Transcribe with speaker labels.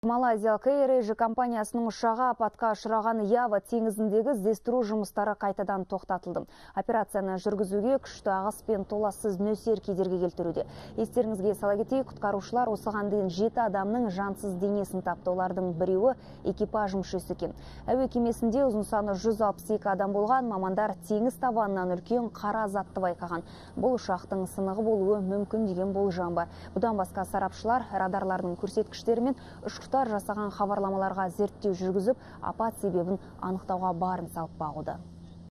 Speaker 1: Малайзиялық Air компаниясының ұшағы апатқа ұшыраған Ява теңізіндегі іздестіру жұмыстары қайтадан тоқтатылды. Операцияны жүргізуге күшті ағыс пен толассыз нөсер кедергі келтіруде. Естеріңізге сала кетейік, құтқарушылар осыған дейін 7 адамның жансыз денесін тапты. Олардың біреуі экипаж мүшесі екен. Әуе кемесінде ұзын саны 162 адам болған. Мамандар теңіз табанынан үлкен қара затты байқаған. Бұл ұшақтың сынығы болуы мүмкін деген болжам бар. Бұдан басқа сарапшылар радарлардың көрсеткіштері мен ұшқыштар жасаған хабарламаларға зерттеу жүргізіп, апат себебін анықтауға барын салып бағуда.